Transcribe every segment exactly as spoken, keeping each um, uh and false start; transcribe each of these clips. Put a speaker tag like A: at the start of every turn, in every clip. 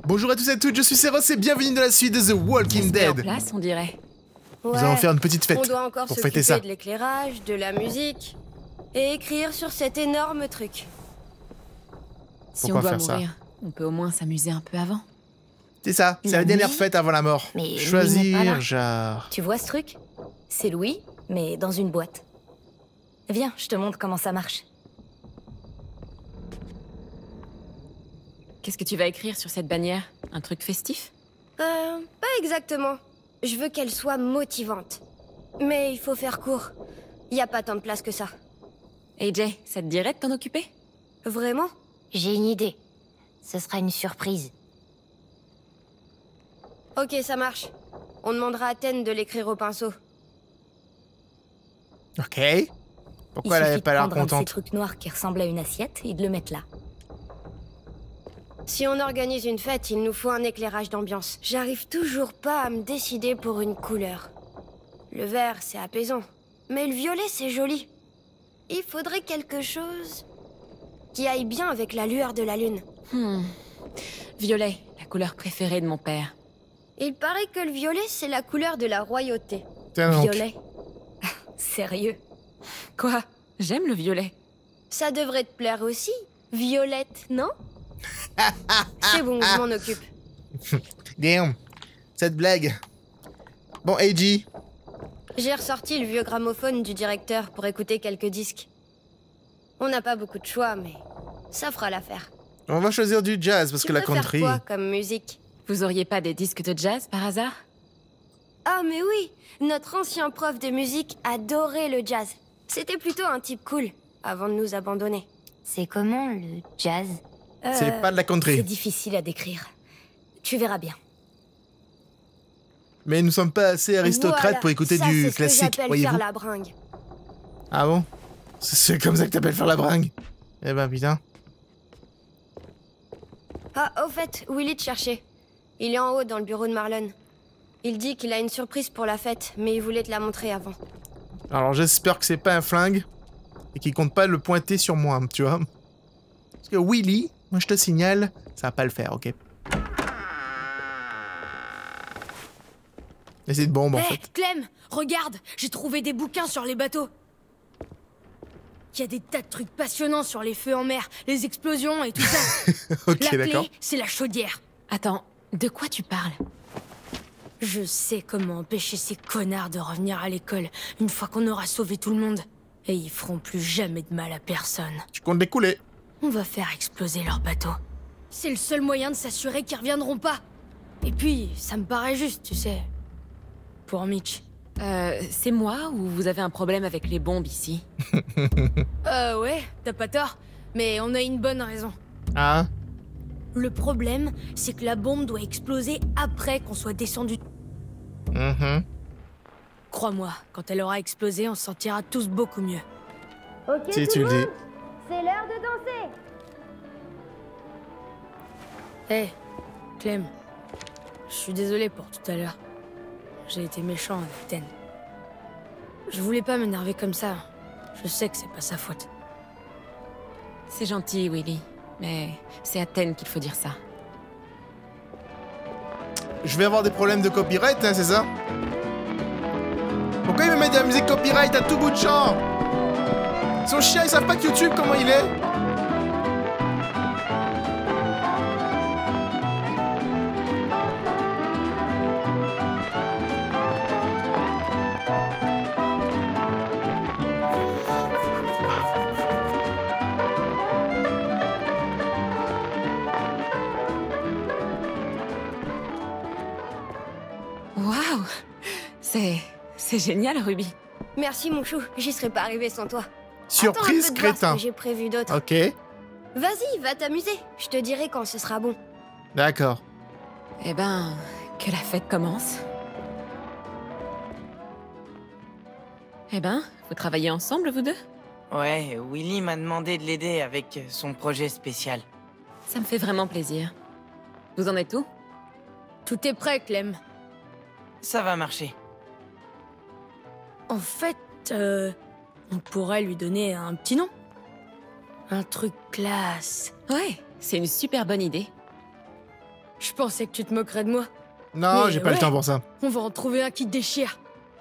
A: Bonjour à tous et à toutes, je suis Seros et bienvenue dans la suite de The Walking Dead.
B: En place, on dirait.
A: Nous
C: Ouais,
A: allons faire une petite fête
C: on doit encore
A: pour fêter
C: s'occuper
A: ça.
C: de l'éclairage, de la musique et écrire sur cet énorme truc.
B: Si
A: Pourquoi
B: on doit
A: faire ça
B: mourir, on peut au moins s'amuser un peu avant.
A: C'est ça, c'est
C: La
A: la dernière
C: nuit
A: fête avant la mort.
C: Mais Louis n'est pas
A: Choisir,
C: là.
A: genre...
C: Tu vois ce truc? C'est Louis, mais dans une boîte. Viens, je te montre comment ça marche.
B: Qu'est-ce que tu vas écrire sur cette bannière? Un truc festif?
C: Euh, pas exactement. Je veux qu'elle soit motivante. Mais il faut faire court. Y a pas tant de place que ça.
B: A J, ça te dirait de t'en occuper?
C: Vraiment?
D: J'ai une idée. Ce sera une surprise.
C: Ok, ça marche. On demandera à Ten de l'écrire au pinceau.
A: Ok.
C: Il
A: Pourquoi elle
C: suffit
A: avait
C: de
A: pas l'air
C: prendre un de ces
A: contente?
C: trucs noirs qui ressemblent à une assiette et de le mettre là. Si on organise une fête, il nous faut un éclairage d'ambiance. J'arrive toujours pas à me décider pour une couleur. Le vert, c'est apaisant. Mais le violet, c'est joli. Il faudrait quelque chose qui aille bien avec la lueur de la lune.
B: Hmm. Violet, la couleur préférée de mon père.
C: Il paraît que le violet, c'est la couleur de la royauté.
A: Tiens donc.
C: Violet. Sérieux.
B: Quoi? J'aime le violet.
C: Ça devrait te plaire aussi, Violette, non? C'est bon, je m'en occupe.
A: Damn. Cette blague. Bon, A J.
C: J'ai ressorti le vieux gramophone du directeur pour écouter quelques disques. On n'a pas beaucoup de choix, mais ça fera l'affaire.
A: On va choisir du jazz parce
C: Tu
A: que la
C: préfères
A: country...
C: quoi comme musique?
B: Vous auriez pas des disques de jazz par hasard?
C: Ah mais oui, notre ancien prof de musique adorait le jazz. C'était plutôt un type cool, avant de nous abandonner.
D: C'est comment le jazz?
A: C'est
C: Euh,
A: pas de la
C: C'est
A: country.
C: difficile à décrire. Tu verras bien.
A: Mais nous sommes pas assez aristocrates
C: Voilà,
A: pour écouter
C: ça,
A: du
C: c'est ce que
A: classique,
C: j'appelle
A: voyez-vous.
C: faire la bringue.
A: Ah bon? C'est- C'est comme ça que t'appelles faire la bringue? Eh ben putain.
C: Ah, au fait, Willy te cherchait. Il est en haut dans le bureau de Marlon. Il dit qu'il a une surprise pour la fête, mais il voulait te la montrer avant.
A: Alors j'espère que c'est pas un flingue et qu'il compte pas le pointer sur moi, tu vois. Parce que Willy, moi je te signale, ça va pas le faire, ok? Mais c'est de bombe en
E: Hé,
A: fait.
E: Clem, regarde, j'ai trouvé des bouquins sur les bateaux. Il y a des tas de trucs passionnants sur les feux en mer, les explosions et tout ça.
A: Ok,
E: La
A: d'accord.
E: clé, c'est la chaudière.
B: Attends, de quoi tu parles?
E: Je sais comment empêcher ces connards de revenir à l'école une fois qu'on aura sauvé tout le monde. Et ils feront plus jamais de mal à personne.
A: Tu comptes les couler.
E: On va faire exploser leur bateau. C'est le seul moyen de s'assurer qu'ils reviendront pas. Et puis, ça me paraît juste, tu sais. Pour Mitch.
B: Euh, c'est moi ou vous avez un problème avec les bombes ici?
E: Euh, ouais, t'as pas tort. Mais on a une bonne raison.
A: Ah?
E: Le problème, c'est que la bombe doit exploser après qu'on soit descendu.
A: Mhm.
E: Crois-moi, quand elle aura explosé, on se sentira tous beaucoup mieux.
C: Ok,
A: Si
C: tout
A: tu
C: le
A: le dis.
C: monde, c'est l'heure de danser.
E: Hé, Clem. Je suis désolé pour tout à l'heure. J'ai été méchant avec Ten. Je voulais pas m'énerver comme ça. Je sais que c'est pas sa faute.
B: C'est gentil, Willy. Mais c'est à Ten qu'il faut dire ça.
A: Je vais avoir des problèmes de copyright, hein, c'est ça? Pourquoi il me met de la musique copyright à tout bout de champ? Son chien, ils savent pas que YouTube, comment il est?
B: Waouh! C'est... c'est génial, Ruby.
C: Merci mon chou, j'y serais pas arrivé sans toi.
A: Surprise
C: Attends un peu de voir ce
A: crétin.
C: que j'ai prévu d'autre.
A: Ok,
C: Vas-y, va t'amuser. Je te dirai quand ce sera bon.
A: d'accord.
B: Eh ben, que la fête commence. Eh ben, vous travaillez ensemble, vous deux?
F: Ouais, Willy m'a demandé de l'aider avec son projet spécial.
B: Ça me fait vraiment plaisir. Vous en êtes où?
E: Tout est prêt, Clem.
F: Ça va marcher.
E: En fait, euh, on pourrait lui donner un petit nom. Un truc classe.
B: Ouais, c'est une super bonne idée.
E: Je pensais que tu te moquerais de moi.
A: Non,
E: Mais
A: j'ai pas le
E: ouais.
A: temps pour ça.
E: On va en trouver un qui te déchire.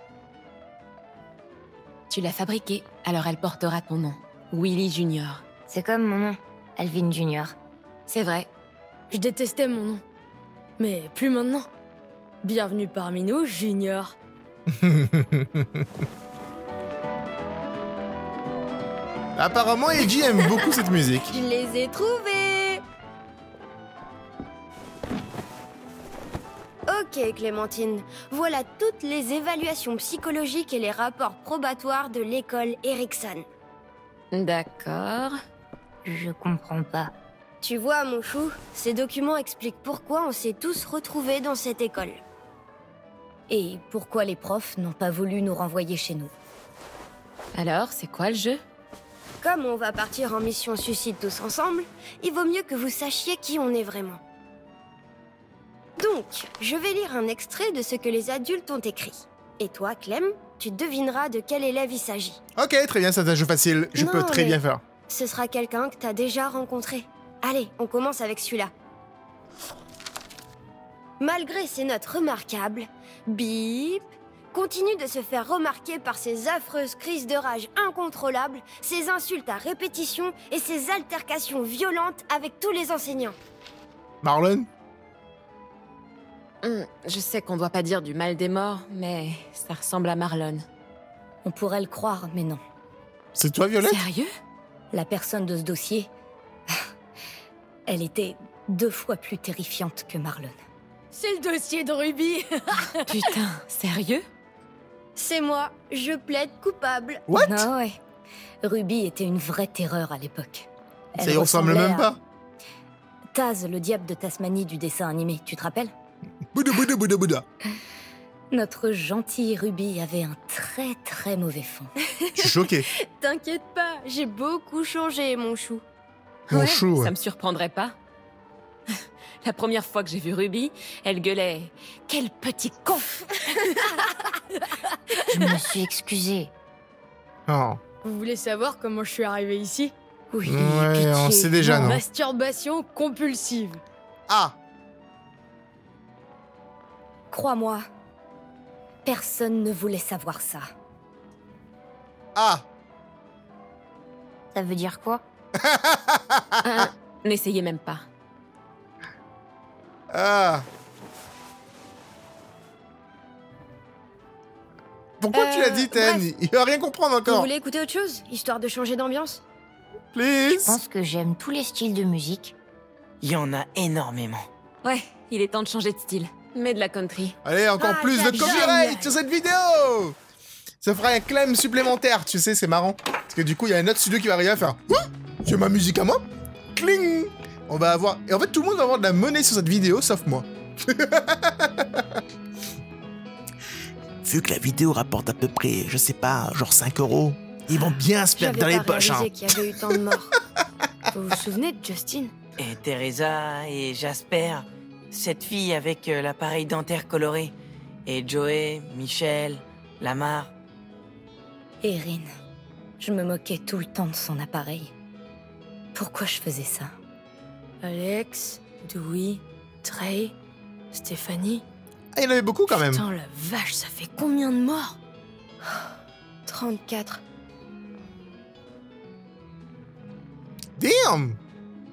B: Tu l'as fabriquée, alors elle portera ton nom. Willy Junior.
D: C'est comme mon nom, Alvin Junior
B: C'est vrai.
E: Je détestais mon nom. Mais plus maintenant. Bienvenue parmi nous, Junior.
A: Apparemment, Eiji aime beaucoup cette musique.
C: Je les ai trouvés. Ok, Clémentine. Voilà toutes les évaluations psychologiques et les rapports probatoires de l'école Erickson.
B: D'accord.
D: Je comprends pas.
C: Tu vois, mon chou, ces documents expliquent pourquoi on s'est tous retrouvés dans cette école.
G: Et pourquoi les profs n'ont pas voulu nous renvoyer chez nous?
B: Alors, c'est quoi le jeu?
C: Comme on va partir en mission suicide tous ensemble, il vaut mieux que vous sachiez qui on est vraiment. Donc, je vais lire un extrait de ce que les adultes ont écrit. Et toi, Clem, tu devineras de quel élève il s'agit.
A: Ok, très bien, c'est un jeu facile. Je
C: Non,
A: peux très
C: mais-
A: bien faire.
C: Ce sera quelqu'un que t'as déjà rencontré. Allez, on commence avec celui-là. Malgré ses notes remarquables, Bip continue de se faire remarquer par ses affreuses crises de rage incontrôlables, ses insultes à répétition et ses altercations violentes avec tous les enseignants.
A: Marlon?
B: Hum, je sais qu'on doit pas dire du mal des morts, mais ça ressemble à Marlon.
G: On pourrait le croire, mais non.
A: C'est toi, Violette?
B: Sérieux?
G: La personne de ce dossier, elle était deux fois plus terrifiante que Marlon.
E: C'est le dossier de Ruby.
B: Putain, sérieux?
C: C'est moi, je plaide coupable.
A: What?
G: Ah ouais. Ruby était une vraie terreur à l'époque. Elle
A: Ça y ressemble
G: ressemblait
A: même
G: à
A: pas.
G: Taz, le diable de Tasmanie du dessin animé, tu te rappelles?
A: Bouddha, Bouddha, Bouddha, Bouddha.
G: Notre gentille Ruby avait un très très mauvais fond.
A: Je suis choqué.
C: T'inquiète pas, j'ai beaucoup changé, mon chou.
A: Mon
B: Ouais,
A: chou. ouais.
B: Ça me surprendrait pas. La première fois que j'ai vu Ruby, elle gueulait « Quel petit con !»
D: Je me suis excusée.
A: Oh.
E: Vous voulez savoir comment je suis arrivée ici?
G: Oui,
A: Ouais,
G: pitié.
A: on sait déjà, non?
E: Masturbation compulsive.
A: Ah!
G: Crois-moi, personne ne voulait savoir ça.
A: Ah!
D: Ça veut dire quoi?
B: Hein, n'essayez même pas.
A: Ah! Pourquoi tu
C: Euh,
A: l'as dit, Ten?
C: bref.
A: Il va rien comprendre
C: Vous
A: encore.
C: voulez écouter autre chose, histoire de changer d'ambiance?
D: Je
A: Please!
D: pense que j'aime tous les styles de musique.
F: Il y en a énormément.
B: Ouais, il est temps de changer de style. Mais de la country.
A: Allez, encore
C: Ah,
A: plus de
C: j'adore.
A: copyright sur cette vidéo! Ça fera un claim supplémentaire, tu sais, c'est marrant. Parce que du coup, il y a un autre studio qui va arriver à faire « Quoi? C'est ma musique à moi? Cling !» On va avoir... Et en fait, tout le monde va avoir de la monnaie sur cette vidéo, sauf moi. Vu que la vidéo rapporte à peu près, je sais pas, genre cinq euros, ils vont bien se perdre dans
C: J'avais
A: les
C: pas
A: poches, hein.
C: réalisé qu'il y avait eu tant de morts. Vous vous souvenez de Justin?
F: Et Teresa et Jasper, cette fille avec euh, l'appareil dentaire coloré. Et Joey, Michel, Lamar.
G: Erin, je me moquais tout le temps de son appareil. Pourquoi je faisais ça?
E: Alex, Dewey, Trey, Stéphanie.
A: Ah, il y en avait beaucoup quand même.
E: Putain, la vache, ça fait combien de morts?
C: trente-quatre.
A: Damn!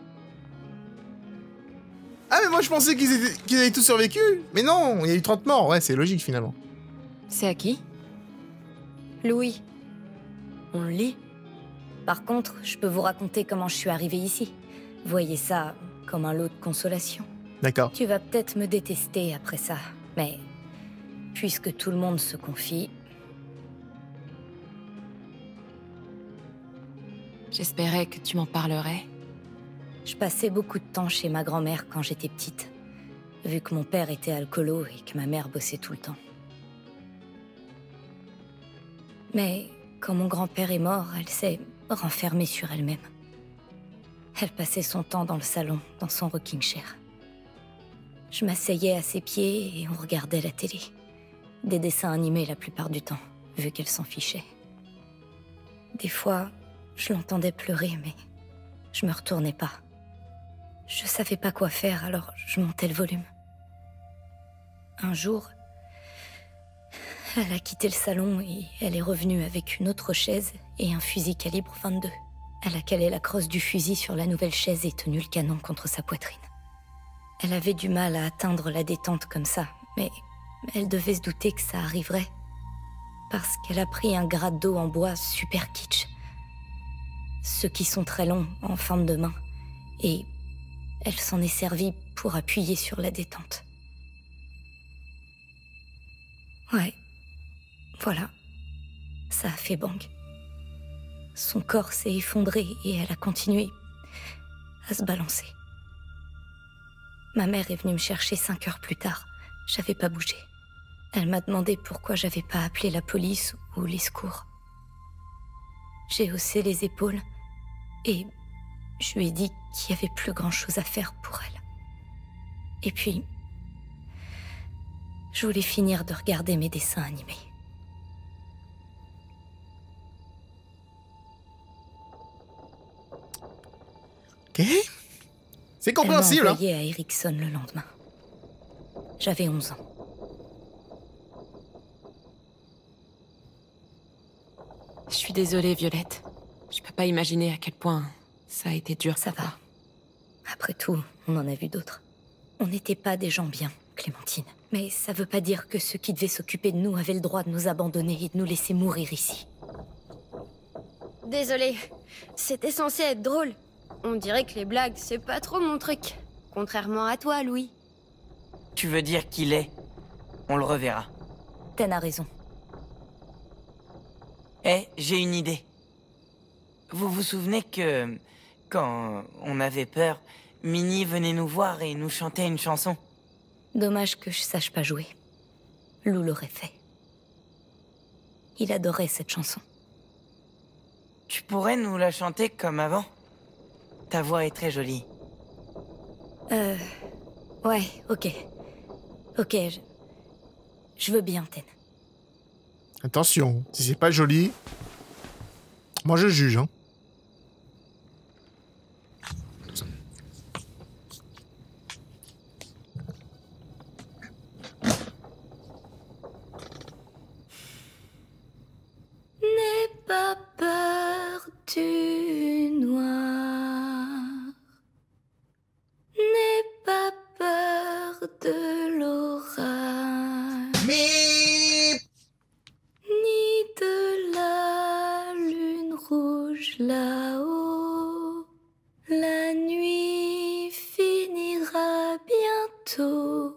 A: Ah, mais moi je pensais qu'ils étaient... qu'ils avaient tous survécu. Mais non, il y a eu trente morts. Ouais, c'est logique finalement.
B: C'est à qui?
C: Louis.
E: On le lit?
G: Par contre, je peux vous raconter comment je suis arrivée ici. Voyez ça comme un lot de consolation.
A: D'accord.
G: Tu vas peut-être me détester après ça, mais puisque tout le monde se confie,
B: J'espérais que tu m'en parlerais.
G: je passais beaucoup de temps chez ma grand-mère quand j'étais petite, vu que mon père était alcoolo et que ma mère bossait tout le temps. Mais quand mon grand-père est mort, elle s'est renfermée sur elle-même. Elle passait son temps dans le salon, dans son rocking chair. Je m'asseyais à ses pieds et on regardait la télé. Des dessins animés la plupart du temps, vu qu'elle s'en fichait. Des fois, je l'entendais pleurer, mais je me retournais pas. Je savais pas quoi faire, alors je montais le volume. Un jour, elle a quitté le salon et elle est revenue avec une autre chaise et un fusil calibre vingt-deux. Elle a calé la crosse du fusil sur la nouvelle chaise et tenu le canon contre sa poitrine. Elle avait du mal à atteindre la détente comme ça, mais elle devait se douter que ça arriverait. Parce qu'elle a pris un grade d'eau en bois super kitsch. Ceux qui sont très longs, en forme de main. Et elle s'en est servie pour appuyer sur la détente. Ouais. Voilà. Ça a fait bang. Son corps s'est effondré et elle a continué à se balancer. Ma mère est venue me chercher cinq heures plus tard. J'avais pas bougé. Elle m'a demandé pourquoi j'avais pas appelé la police ou les secours. J'ai haussé les épaules et je lui ai dit qu'il y avait plus grand-chose à faire pour elle. Et puis, je voulais finir de regarder mes dessins animés.
A: Ok. C'est compréhensible,
G: Elle m'a
A: hein.
G: envoyé à Erickson le lendemain. J'avais onze ans.
B: Je suis désolée, Violette. Je peux pas imaginer à quel point ça a été dur.
G: Ça va. Après tout, on en a vu d'autres. On n'était pas des gens bien, Clémentine. Mais ça veut pas dire que ceux qui devaient s'occuper de nous avaient le droit de nous abandonner et de nous laisser mourir ici.
C: Désolée, c'était censé être drôle. On dirait que les blagues, c'est pas trop mon truc. Contrairement à toi, Louis.
F: Tu veux dire qu'il est? On le reverra.
G: Ten a raison.
F: Eh, j'ai une idée. Vous vous souvenez que, quand on avait peur, Minnie venait nous voir et nous chantait une chanson?
G: Dommage que je sache pas jouer. Lou l'aurait fait. Il adorait cette chanson.
F: Tu pourrais nous la chanter comme avant? Ta voix est très jolie.
G: Euh... Ouais, ok. Ok, je... Je veux bien, Ten.
A: Attention, si c'est pas joli, moi je juge, hein.
G: N'aie pas peur du noir. N'aie pas peur de l'orage.
A: Mais...
G: Ni de la lune rouge là-haut. La nuit finira bientôt.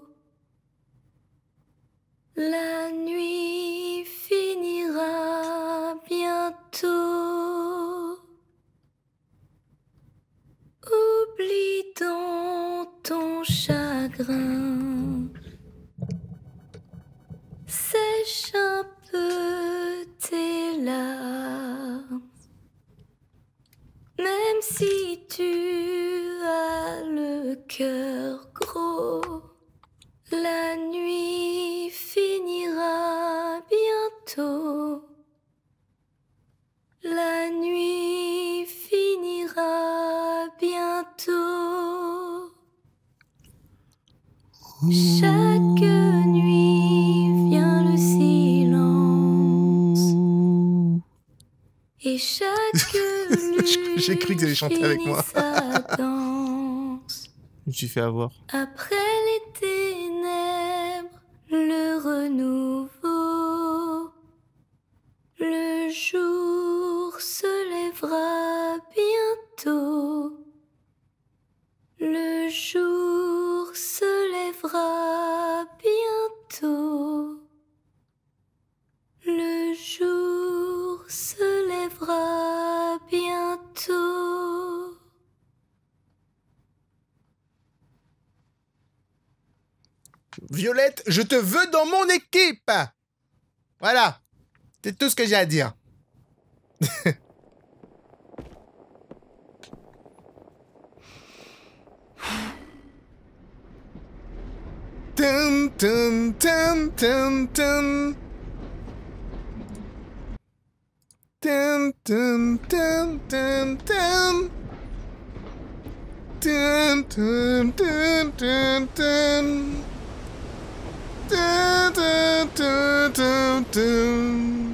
G: La nuit finira bientôt. Oublie donc ton chagrin. Sèche un peu tes larmes. Même si tu as le cœur gros, la nuit finira bientôt. La nuit finira bientôt. Chaque nuit vient le silence. Et chaque lune
A: J'ai cru que vous alliez chanter avec moi.
G: sa danse.
A: Je me suis fait avoir.
G: Après les ténèbres, le renouveau. Le jour se lèvera bientôt. Le jour se lèvera bientôt. Le jour se lèvera bientôt.
A: Violette, je te veux dans mon équipe. Voilà. C'est tout ce que j'ai à dire. Tum, tum, tum, tum, tum. Tum, tum, tum, tum, tum. Tum, tum, tum, tum, tum. Tum, tum, tum, tum, tum.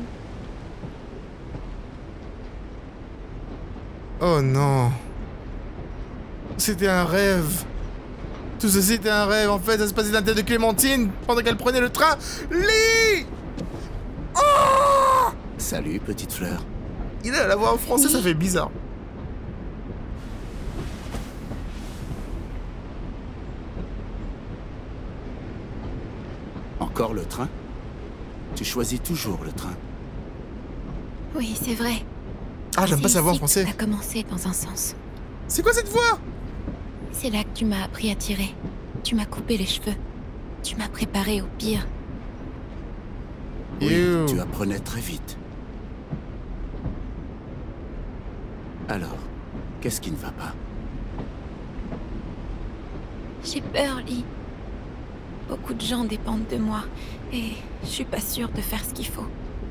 A: Oh non. C'était un rêve. Tout ceci était un rêve. En fait, ça se passait dans la tête de Clémentine pendant qu'elle prenait le train. Lee! Oh!
H: Salut, petite fleur.
A: Il a la voix en français, ça fait bizarre.
H: Encore le train? Tu choisis toujours le train.
G: Oui, c'est vrai.
A: Ah, j'aime pas
G: C'est
A: sa voix en
G: ici que
A: français.
G: ça a commencé dans un sens.
A: C'est quoi cette voix?
G: C'est là que tu m'as appris à tirer. Tu m'as coupé les cheveux. Tu m'as préparé au pire.
H: Oui,
A: Ew.
H: tu apprenais très vite. Alors, qu'est-ce qui ne va pas?
G: J'ai peur, Lee. Beaucoup de gens dépendent de moi. Et je suis pas sûre de faire ce qu'il faut.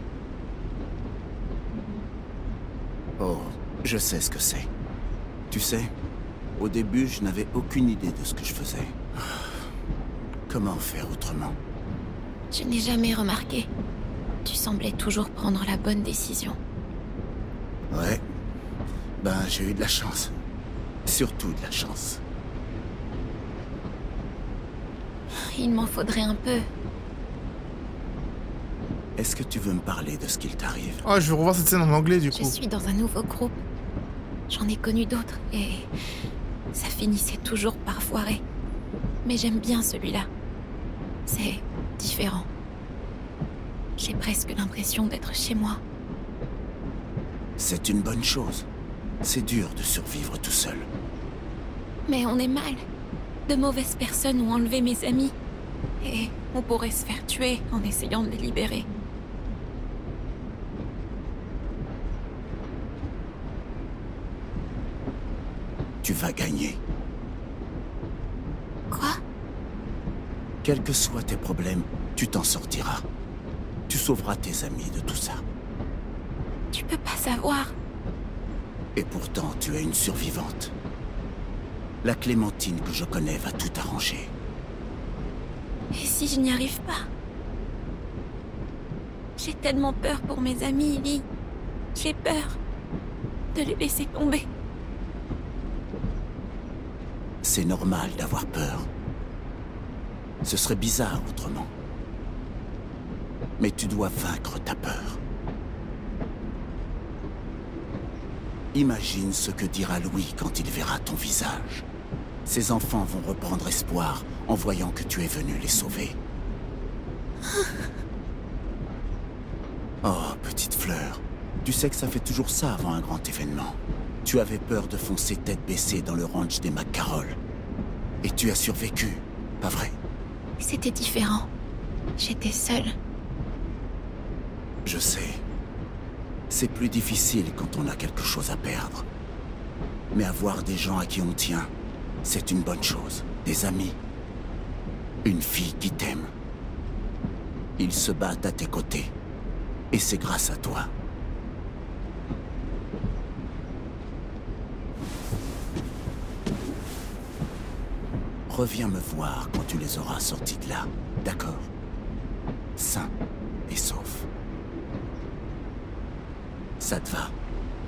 H: Oh, je sais ce que c'est. Tu sais, au début, je n'avais aucune idée de ce que je faisais. Comment faire autrement?
G: Je n'ai jamais remarqué. Tu semblais toujours prendre la bonne décision.
H: Ouais. Ben, j'ai eu de la chance. Surtout de la chance.
G: Il m'en faudrait un peu.
H: Est-ce que tu veux me parler de ce qu'il t'arrive?
A: Oh, je vais revoir cette scène en anglais du coup.
G: Je suis dans un nouveau groupe. J'en ai connu d'autres et ça finissait toujours par foirer. Mais j'aime bien celui-là. C'est différent. J'ai presque l'impression d'être chez moi.
H: C'est une bonne chose. C'est dur de survivre tout seul.
G: Mais on est mal. De mauvaises personnes ont enlevé mes amis. Et on pourrait se faire tuer en essayant de les libérer.
H: Tu vas gagner.
G: Quoi?
H: Quels que soient tes problèmes, tu t'en sortiras. Tu sauveras tes amis de tout ça.
G: Tu peux pas savoir.
H: Et pourtant, tu es une survivante. La Clémentine que je connais va tout arranger.
G: Et si je n'y arrive pas? J'ai tellement peur pour mes amis, Lee. J'ai peur de les laisser tomber.
H: C'est normal d'avoir peur. Ce serait bizarre autrement. Mais tu dois vaincre ta peur. Imagine ce que dira Louis quand il verra ton visage. Ses enfants vont reprendre espoir en voyant que tu es venu les sauver. Oh, petite fleur. Tu sais que ça fait toujours ça avant un grand événement. Tu avais peur de foncer tête baissée dans le ranch des McCarroll. Et tu as survécu, pas vrai?
G: C'était différent. J'étais seule.
H: Je sais. C'est plus difficile quand on a quelque chose à perdre. Mais avoir des gens à qui on tient, c'est une bonne chose. Des amis. Une fille qui t'aime. Ils se battent à tes côtés. Et c'est grâce à toi. Reviens me voir quand tu les auras sortis de là, d'accord? Sain et sauf. Ça te va?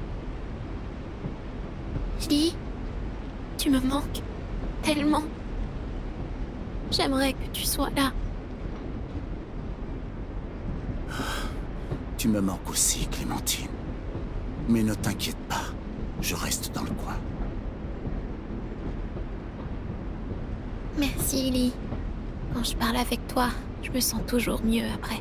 G: Lee, tu me manques tellement. J'aimerais que tu sois là.
H: Tu me manques aussi, Clémentine. Mais ne t'inquiète pas, je reste dans le coin.
G: Merci, Lee. Quand je parle avec toi, je me sens toujours mieux après.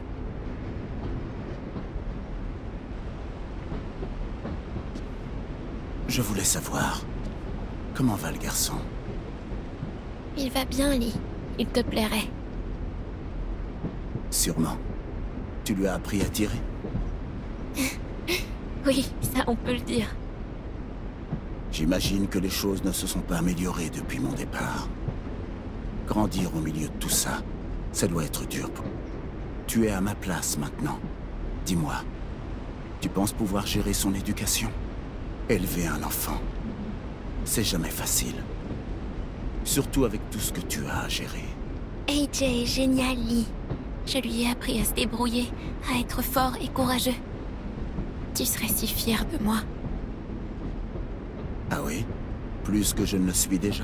H: Je voulais savoir, comment va le garçon?
G: Il va bien, Lee. Il te plairait.
H: Sûrement. Tu lui as appris à tirer?
G: Oui, ça on peut le dire.
H: J'imagine que les choses ne se sont pas améliorées depuis mon départ. Grandir au milieu de tout ça, ça doit être dur. Tu es à ma place maintenant. Dis-moi, tu penses pouvoir gérer son éducation? Élever un enfant, c'est jamais facile. Surtout avec tout ce que tu as à gérer.
I: A J est génial, Lee. Je lui ai appris à se débrouiller, à être fort et courageux. Tu serais si fier de moi.
H: Ah oui? Plus que je ne le suis déjà.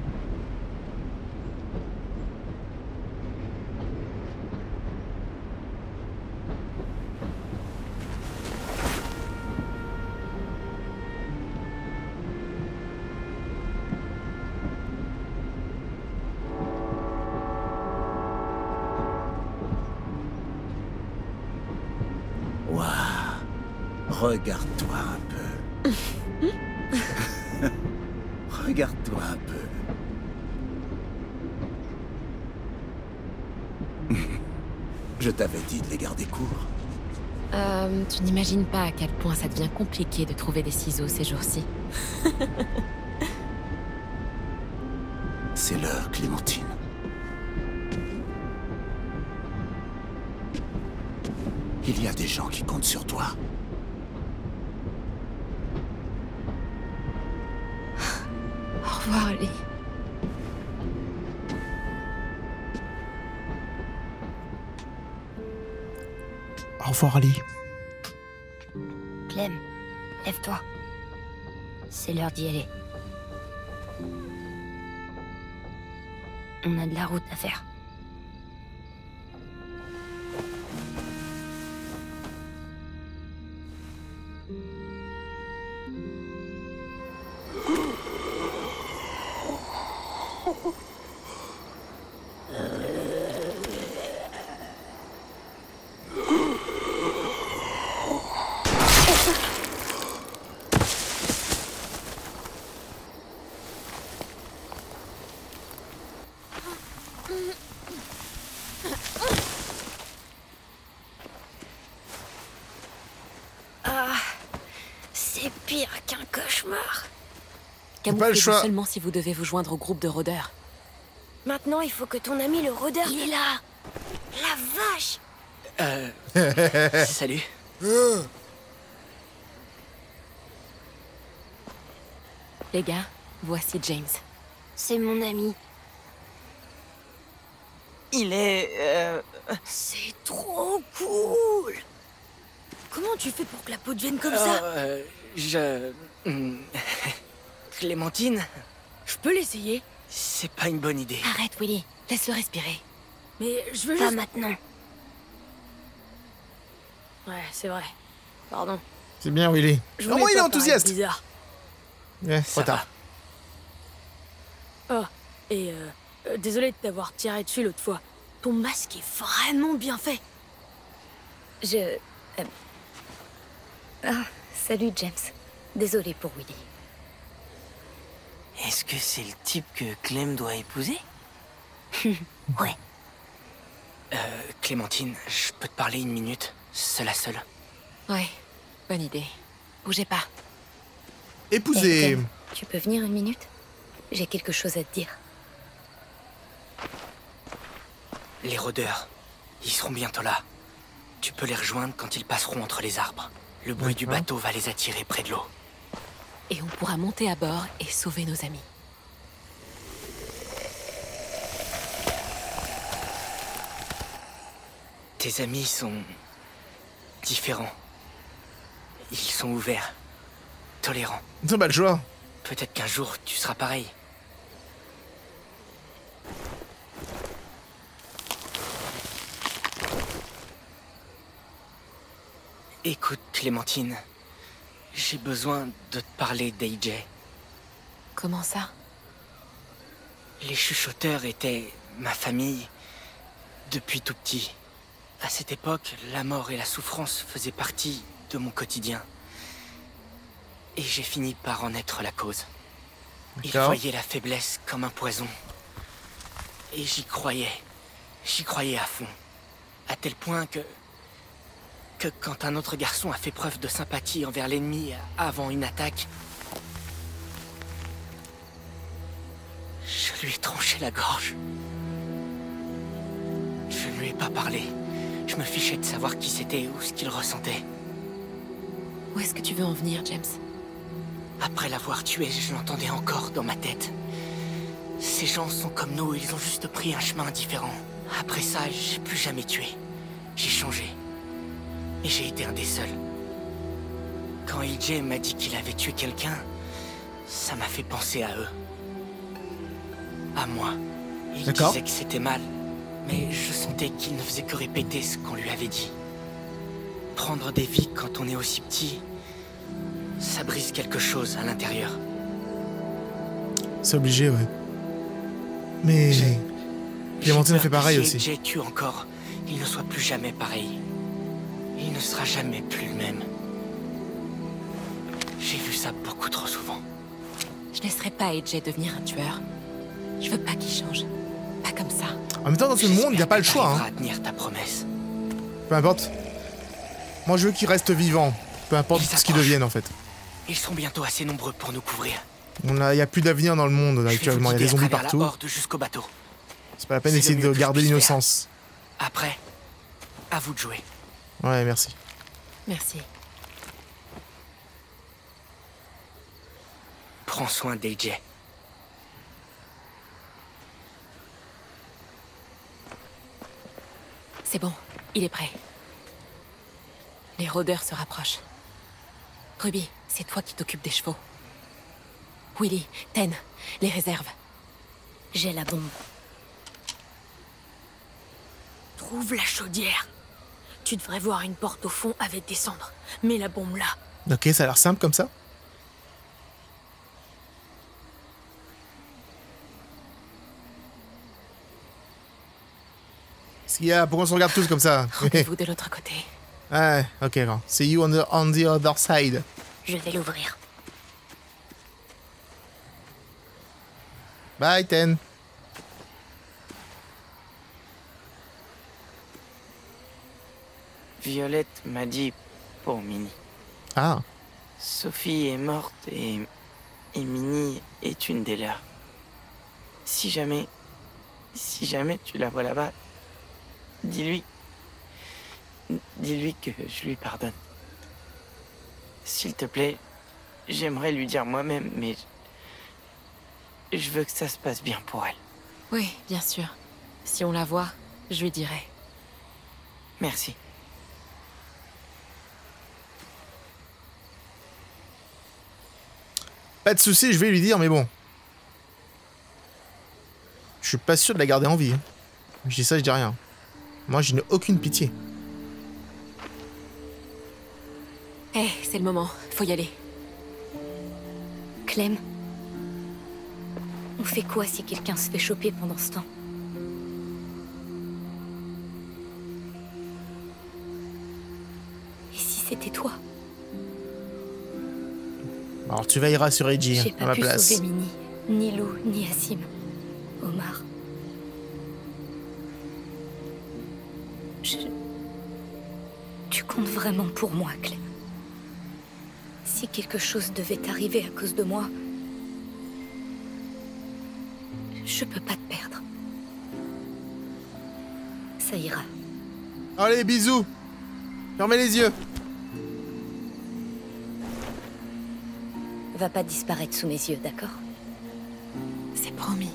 H: Regarde-toi un peu. Regarde-toi un peu. Je t'avais dit de les garder courts.
B: Euh, tu n'imagines pas à quel point ça devient compliqué de trouver des ciseaux ces jours-ci.
H: C'est l'heure, Clémentine. Il y a des gens qui comptent sur toi.
B: Au revoir, Lee.
A: Au revoir, Lee.
D: Clem, lève-toi. C'est l'heure d'y aller. On a de la route à faire.
C: Pire qu'un cauchemar.
B: Camouflez-vous seulement si vous devez vous joindre au groupe de rôdeurs.
C: Maintenant, il faut que ton ami le rôdeur... Il est là. La vache.
F: Euh... Salut.
B: Les gars, voici James.
C: C'est mon ami.
F: Il est... Euh...
C: C'est trop cool. Comment tu fais pour que la peau devienne comme ça?
F: euh, Je... Clémentine?
E: Je peux l'essayer?
F: C'est pas une bonne idée.
I: Arrête, Willy. Laisse-le respirer.
E: Mais je veux
C: Pas
E: juste...
C: maintenant.
E: Ouais, c'est vrai. Pardon.
A: C'est bien, Willy.
E: Je
A: Au moins, il est
E: pas
A: enthousiaste.
E: paraître bizarre.
A: Ouais,
F: Ça
A: trop tard.
E: Oh, et euh, euh, désolé de t'avoir tiré dessus l'autre fois. Ton masque est vraiment bien fait.
G: Je... euh, Ah, salut James. Désolé pour Willy.
F: Est-ce que c'est le type que Clem doit épouser?
C: Ouais.
F: Euh, Clémentine, je peux te parler une minute? Seule à seule.
B: Ouais, bonne idée. Bougez pas.
A: Épousé.
G: Hey, Clem, tu peux venir une minute? J'ai quelque chose à te dire.
F: Les rôdeurs, ils seront bientôt là. Tu peux les rejoindre quand ils passeront entre les arbres. Le bruit du bateau va les attirer près de l'eau.
B: Et on pourra monter à bord et sauver nos amis.
F: Tes amis sont... différents. Ils sont ouverts, tolérants.
A: Ils ont pas le choix.
F: Peut-être qu'un jour, tu seras pareil. Écoute, Clémentine, j'ai besoin de te parler d'A J.
B: Comment ça?
F: Les chuchoteurs étaient ma famille depuis tout petit. À cette époque, la mort et la souffrance faisaient partie de mon quotidien. Et j'ai fini par en être la cause. Ils voyaient la faiblesse comme un poison. Et j'y croyais. J'y croyais à fond. À tel point que... que quand un autre garçon a fait preuve de sympathie envers l'ennemi avant une attaque... je lui ai tranché la gorge. Je ne lui ai pas parlé. Je me fichais de savoir qui c'était ou ce qu'il ressentait.
B: Où est-ce que tu veux en venir, James?
F: Après l'avoir tué, je l'entendais encore dans ma tête. Ces gens sont comme nous, ils ont juste pris un chemin différent. Après ça, j'ai plus jamais tué. J'ai changé. Et j'ai été un des seuls. Quand A J m'a dit qu'il avait tué quelqu'un, ça m'a fait penser à eux. À moi. Il disait que c'était mal, mais je sentais qu'il ne faisait que répéter ce qu'on lui avait dit. Prendre des vies quand on est aussi petit, ça brise quelque chose à l'intérieur.
A: C'est obligé, ouais. Mais... Clémentine fait pareil aussi.
F: Si A J tue encore, il ne soit plus jamais pareil. Il ne sera jamais plus le même. J'ai vu ça beaucoup trop souvent.
B: Je laisserai pas A J devenir un tueur. Je veux pas qu'il change. Pas comme ça.
A: En même temps, dans ce monde, il n'y a pas le choix. Hein.
F: À tenir ta promesse.
A: Peu importe. Moi, je veux qu'il reste vivant. Peu importe ce qu'ils deviennent, en fait.
F: Ils seront bientôt assez nombreux pour nous couvrir.
A: Il n'y a plus d'avenir dans le monde actuellement. Il y a des zombies partout.
F: Jusqu'au bateau.
A: C'est pas la peine d'essayer de garder l'innocence.
F: Après, à vous de jouer.
A: Ouais, merci.
B: Merci.
F: Prends soin d'A J.
B: C'est bon, il est prêt. Les rôdeurs se rapprochent. Ruby, c'est toi qui t'occupes des chevaux. Willy, Ten, les réserves.
G: J'ai la bombe.
E: Trouve la chaudière. Tu devrais voir une porte au fond avec des cendres. Mets la bombe là.
A: Ok, ça a l'air simple comme ça. Qu'est-ce qu'il y a? Pourquoi on se regarde tous comme ça?
B: Rendez-vous de l'autre côté.
A: Ouais, ok, bon. See you on the, on the other side.
G: Je vais l'ouvrir.
A: Bye, Ten.
F: Violette m'a dit pour Minnie.
A: Ah.
F: Sophie est morte et... et Minnie est une des leurs. Si jamais... Si jamais tu la vois là-bas, dis-lui... Dis-lui que je lui pardonne. S'il te plaît, j'aimerais lui dire moi-même, mais... Je veux que ça se passe bien pour elle.
B: Oui, bien sûr. Si on la voit, je lui dirai.
F: Merci.
A: Pas de soucis, je vais lui dire, mais bon. Je suis pas sûr de la garder en vie. Je dis ça, je dis rien. Moi, je n'ai aucune pitié.
B: Eh, hey, c'est le moment. Faut y aller.
G: Clem, on fait quoi si quelqu'un se fait choper pendant ce temps? Et si c'était toi?
A: Alors tu veilleras sur A J
G: J'ai
A: à
G: pas
A: ma
G: pu
A: place.
G: sauver Minnie, ni Lou, ni Assim. Omar. Je... Tu comptes vraiment pour moi, Clem. Si quelque chose devait arriver à cause de moi, je peux pas te perdre. Ça ira.
A: Allez, bisous. Fermez les yeux.
G: Va pas disparaître sous mes yeux, d'accord?
B: C'est promis.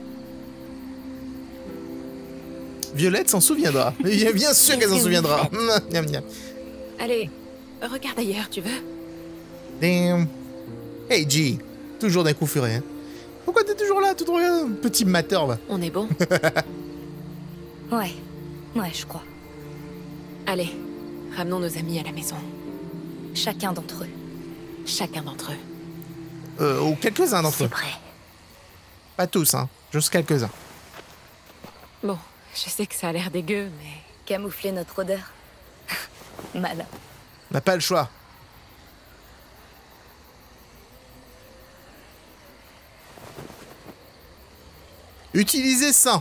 A: Violette s'en souviendra. Mais bien sûr qu'elle s'en souviendra. Miam, miam.
B: Allez, regarde ailleurs, tu veux?
A: Damn. Hey G, toujours d'un coup furieux. Hein. Pourquoi t'es toujours là, tout droit, petit mateur, va?
B: On est bon?
G: Ouais, ouais, je crois.
B: Allez, ramenons nos amis à la maison.
G: Chacun d'entre eux.
B: Chacun d'entre eux.
A: Euh, ou quelques-uns d'entre eux.
G: C'est prêt.
A: Pas tous, hein. Juste quelques-uns.
B: Bon, je sais que ça a l'air dégueu, mais...
G: Camoufler notre odeur. Malin.
A: On n'a pas le choix. Utilisez ça.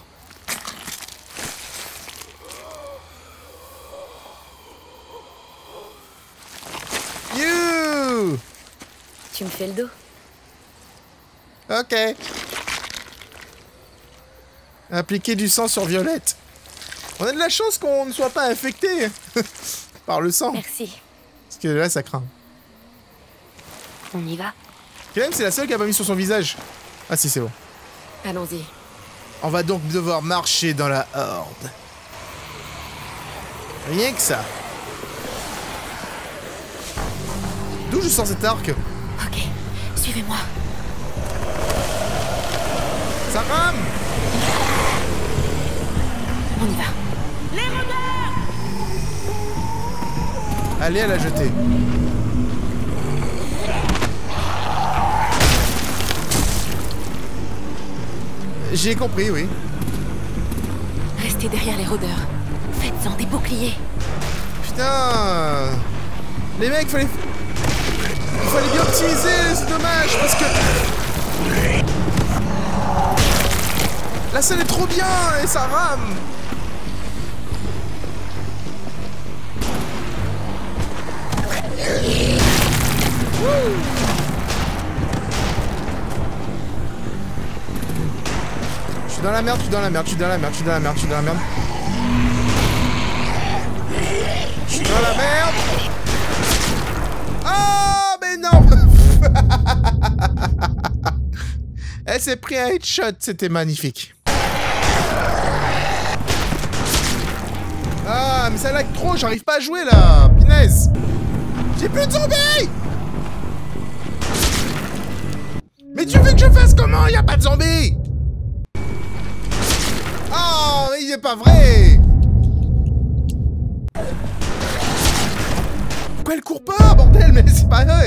A: You.
G: Tu me fais le dos?
A: Ok. Appliquer du sang sur Violette. On a de la chance qu'on ne soit pas infecté par le sang.
G: Merci.
A: Parce que là, ça craint.
G: On y va?
A: Clem, c'est la seule qui a pas mis sur son visage. Ah si, c'est bon.
B: Allons-y.
A: On va donc devoir marcher dans la horde. Rien que ça. D'où je sors cet arc?
B: Ok, suivez-moi.
A: Ça rame!
B: On y va.
J: Les rôdeurs!
A: Allez à la jeter. J'ai compris, oui.
B: Restez derrière les rôdeurs. Faites-en des boucliers.
A: Putain! Les mecs, fallait... il fallait bien optimiser, c'est dommage, parce que... la scène est trop bien, et ça rame! Wouh! Je suis dans la merde, je suis dans la merde, je suis dans la merde, je suis dans la merde, je suis dans la merde. Je suis dans la merde! Oh, mais non! Elle s'est pris un headshot, c'était magnifique. Ah, mais ça lag trop, j'arrive pas à jouer là! Pinaise! J'ai plus de zombies! Mais tu veux que je fasse comment? Y'a pas de zombies! Oh, mais il est pas vrai! Pourquoi elle court pas, bordel? Mais c'est pas vrai!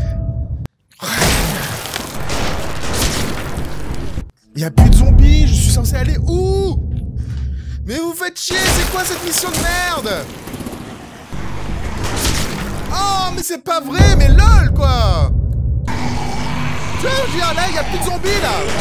A: Y'a plus de zombies, je suis censé aller où? Mais vous faites chier, c'est quoi cette mission de merde? Oh, mais c'est pas vrai, mais lol, quoi! Tu vois, je veux dire, là, y'a plus de zombies,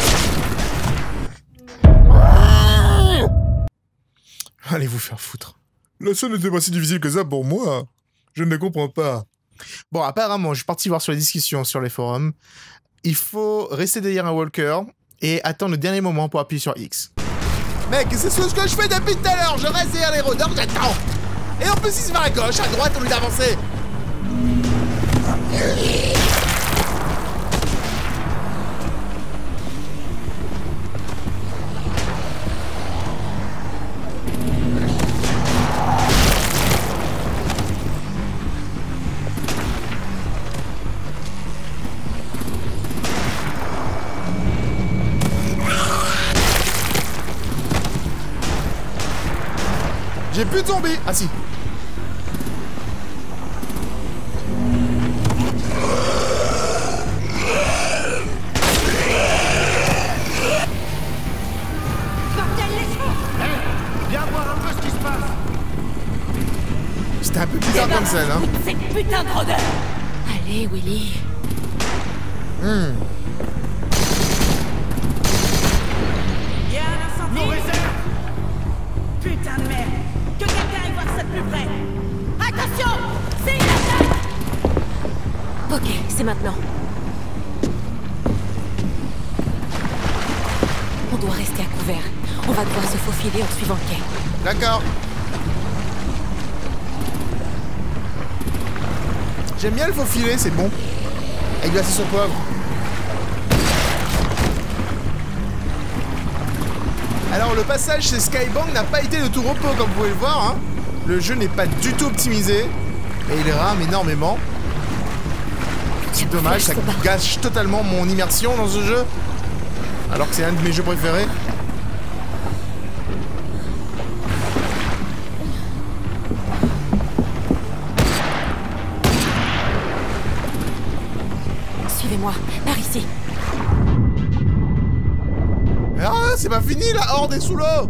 A: là! Allez vous faire foutre. La scène n'était pas si difficile que ça pour moi. Je ne comprends pas. Bon, apparemment, je suis parti voir sur les discussions sur les forums. Il faut rester derrière un walker et attendre le dernier moment pour appuyer sur X. Mec, c'est ce que je fais depuis tout à l'heure. Je reste derrière les rôdeurs, j'attends. Et en plus, il se va à gauche, à droite, au lieu d'avancer. J'ai plus de zombies. Ah si.
J: Viens voir un peu ce qui se passe.
A: C'était un peu bizarre comme scène, hein.
B: Ces putains de rôdeurs. Allez, Willy.
A: Hmm.
J: Il y a un incendie. Nos réserves. Putain de merde. Que quelqu'un aille voir ça de plus près. Attention, c'est une attaque.
B: Ok, c'est maintenant. On doit rester à couvert. On va devoir se faufiler en suivant le quai.
A: D'accord. J'aime bien le faufiler, c'est bon. Avec de la sauce au poivre. Alors le passage chez Skybank n'a pas été de tout repos comme vous pouvez le voir, hein. Le jeu n'est pas du tout optimisé et il rame énormément. C'est dommage, ça gâche totalement mon immersion dans ce jeu. Alors que c'est un de mes jeux préférés.
B: Suivez-moi, par ici.
A: Ah, c'est pas fini, la horde est sous l'eau.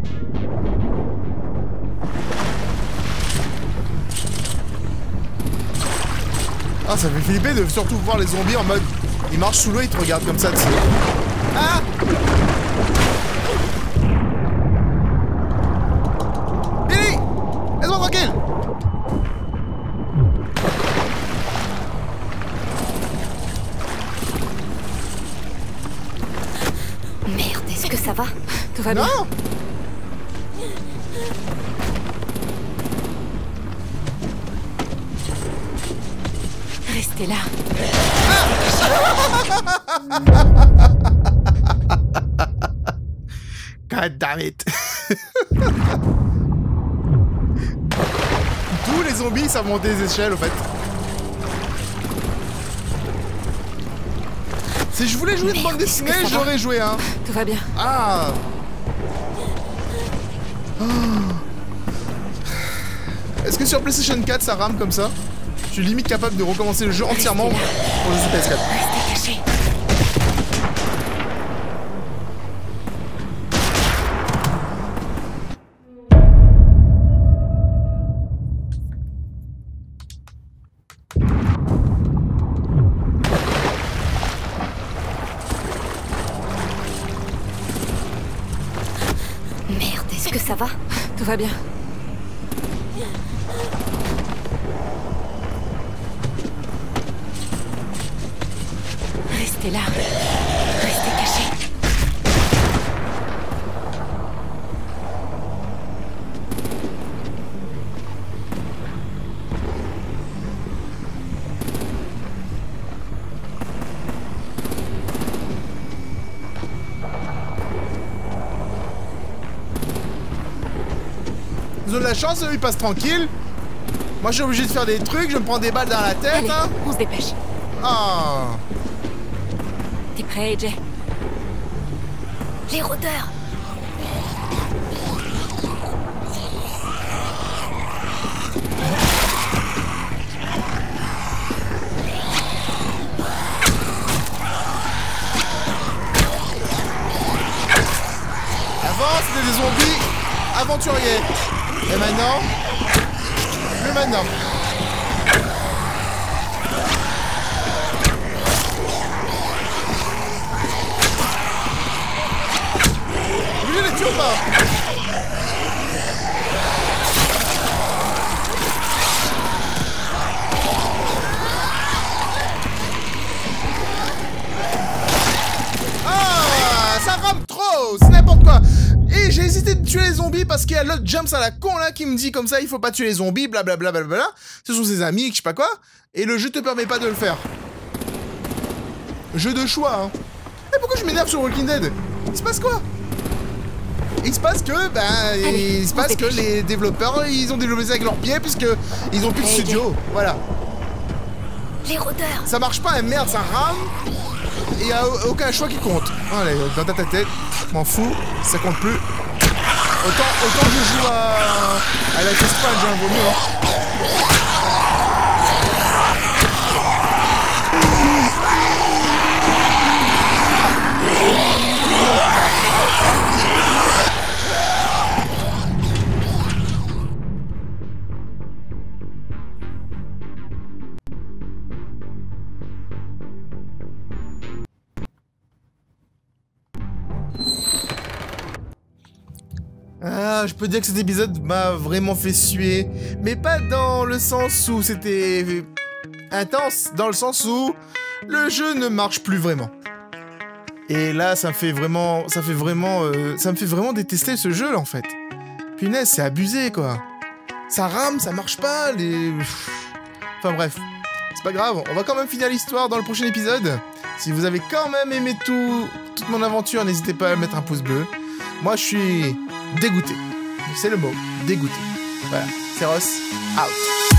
A: Ah, ça fait flipper de surtout voir les zombies en mode... Ils marchent sous l'eau, ils te regardent comme ça dessus. Ah! Billy! Laisse-moi tranquille!
G: Merde, est-ce que ça va?
B: Tout va bien.
A: Non!
B: Restez là.
A: God damn it. Tous les zombies savent monter les échelles, au fait. Si je voulais jouer une bande dessinée, j'aurais joué, hein.
B: Tout va bien.
A: Ah. Oh. Est-ce que sur PlayStation quatre, ça rame comme ça? Je suis limite capable de recommencer le jeu entièrement pour le jeu P S quatre.
B: Restez cachés.
G: Merde, est-ce que ça va?
B: Tout va bien. Restez là. Restez cachés.
A: Ils ont de la chance, eux, ils passent tranquille. Moi, je suis obligé de faire des trucs, je me prends des balles dans la tête,
B: Allez,
A: hein.
B: on se dépêche.
A: Ah.
B: T'es prêt, A J?
G: Les rôdeurs!
A: Avant, c'était des zombies aventuriers. Et maintenant, plus maintenant. Lui, les tue ou pas? Ah, ça rame trop, c'est n'importe quoi. Et j'ai hésité de tuer les zombies parce qu'il y a l'autre Jumps à la con là qui me dit comme ça, il faut pas tuer les zombies, blablabla, blablabla. Ce sont ses amis, je sais pas quoi. Et le jeu te permet pas de le faire. Jeu de choix, hein. Et pourquoi je m'énerve sur Walking Dead? Il se passe quoi? Il se passe que, ben,
B: Allez,
A: il se passe que les développeurs, ils ont développé ça avec leurs pieds puisque ils ont plus de
B: Allez,
A: studio. Voilà.
G: Les rôdeurs!
A: Ça marche pas, hein, merde, ça rame. Et y a aucun choix qui compte. Allez, dans ta tête, m'en fous, ça compte plus. Autant, autant je joue à, à la Tespage, hein, vaut mieux. Hein. Ah, je peux dire que cet épisode m'a vraiment fait suer. Mais pas dans le sens où c'était intense, dans le sens où le jeu ne marche plus vraiment. Et là, ça me fait vraiment... Ça fait vraiment... Euh, ça me fait vraiment détester ce jeu, là, en fait. Punaise, c'est abusé, quoi. Ça rame, ça marche pas, les... Enfin, bref. C'est pas grave, on va quand même finir l'histoire dans le prochain épisode. Si vous avez quand même aimé tout, toute mon aventure, n'hésitez pas à mettre un pouce bleu. Moi, je suis... dégoûté. C'est le mot, dégoûté. Voilà, c'est Ross, out.